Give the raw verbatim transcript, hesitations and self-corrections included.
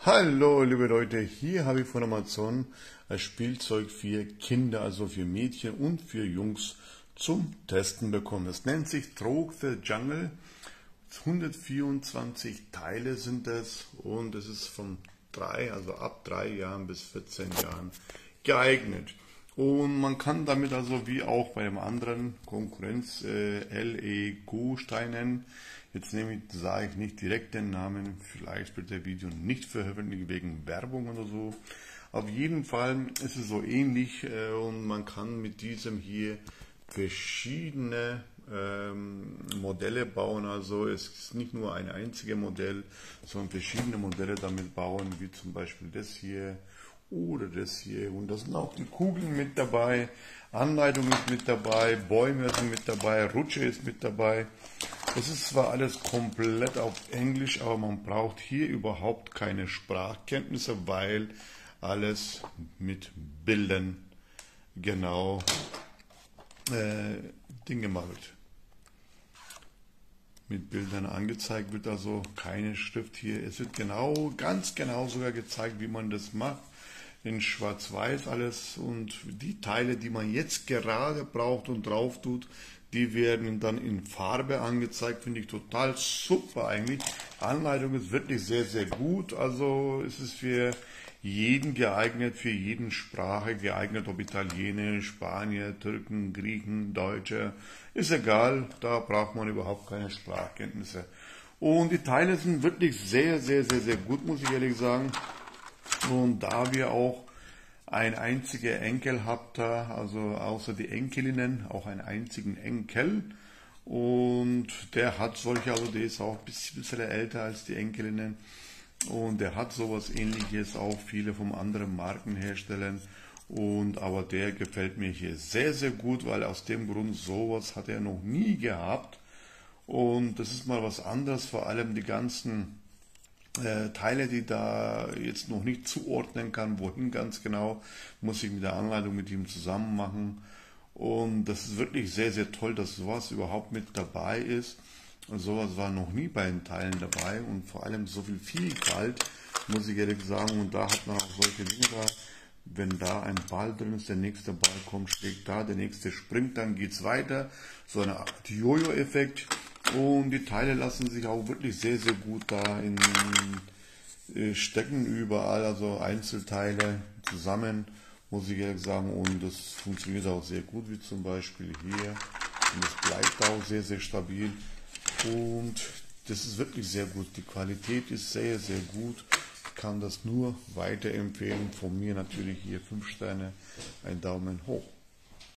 Hallo liebe Leute, hier habe ich von Amazon ein Spielzeug für Kinder, also für Mädchen und für Jungs zum Testen bekommen. Das nennt sich Trog the Jungle. hundertvierundzwanzig Teile sind es und es ist von drei, also ab drei Jahren bis vierzehn Jahren geeignet. Und man kann damit also wie auch bei dem anderen Konkurrenz äh, Lego-Steinen, jetzt nehme ich, sage ich nicht direkt den Namen, vielleicht wird der Video nicht veröffentlicht wegen Werbung oder so. Auf jeden Fall ist es so ähnlich äh, und man kann mit diesem hier verschiedene ähm, Modelle bauen. Also es ist nicht nur ein einziges Modell, sondern verschiedene Modelle damit bauen, wie zum Beispiel das hier oder das hier. Und da sind auch die Kugeln mit dabei, Anleitung ist mit dabei, Bäume sind mit dabei, Rutsche ist mit dabei. Das ist zwar alles komplett auf Englisch, aber man braucht hier überhaupt keine Sprachkenntnisse, weil alles mit Bildern genau äh, Ding gemacht wird. Mit Bildern angezeigt wird, also keine Schrift hier. Es wird genau, ganz genau sogar gezeigt, wie man das macht. In Schwarz-Weiß alles und die Teile, die man jetzt gerade braucht und drauf tut, die werden dann in Farbe angezeigt, finde ich total super eigentlich. Anleitung ist wirklich sehr, sehr gut, also ist es für jeden geeignet, für jeden Sprache geeignet, ob Italienisch, Spanier, Türken, Griechen, Deutsche, ist egal, da braucht man überhaupt keine Sprachkenntnisse. Und die Teile sind wirklich sehr, sehr, sehr, sehr gut, muss ich ehrlich sagen. Und da wir auch ein einziger Enkel habt, also außer die Enkelinnen, auch einen einzigen Enkel. Und der hat solche, also der ist auch ein bisschen älter als die Enkelinnen. Und der hat sowas ähnliches, auch viele vom anderen Markenherstellern. Und aber der gefällt mir hier sehr, sehr gut, weil aus dem Grund sowas hat er noch nie gehabt. Und das ist mal was anderes, vor allem die ganzen Äh, Teile, die da jetzt noch nicht zuordnen kann, wohin ganz genau, muss ich mit der Anleitung mit ihm zusammen machen. Und das ist wirklich sehr, sehr toll, dass sowas überhaupt mit dabei ist. Und sowas war noch nie bei den Teilen dabei und vor allem so viel Vielfalt, muss ich ehrlich sagen. Und da hat man auch solche Dinge da. Wenn da ein Ball drin ist, der nächste Ball kommt, schlägt da, der nächste springt, dann geht's weiter. So eine Art Jojo-Effekt. Und die Teile lassen sich auch wirklich sehr, sehr gut da in, äh, stecken überall, also Einzelteile zusammen, muss ich ehrlich sagen. Und das funktioniert auch sehr gut, wie zum Beispiel hier. Und es bleibt auch sehr, sehr stabil. Und das ist wirklich sehr gut. Die Qualität ist sehr, sehr gut. Ich kann das nur weiterempfehlen. Von mir natürlich hier fünf Sterne, ein Daumen hoch.